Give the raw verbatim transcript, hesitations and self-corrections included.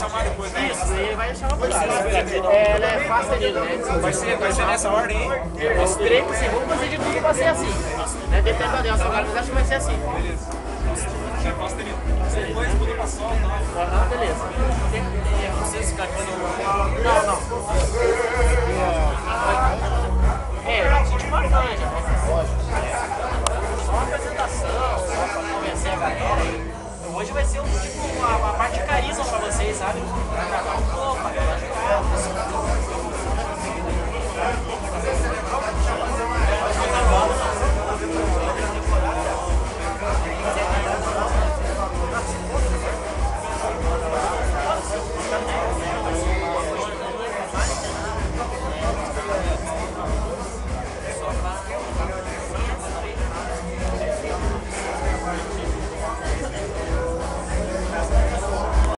chamar depois, né? Isso, ele vai chamar por lá. É, ela é fácil de né? Vai ser, vai ser nessa ordem, hein? Os treinos, vamos fazer de tudo pra ser assim. Né? Depende da Deus, agora, mas acho que vai ser assim. Beleza.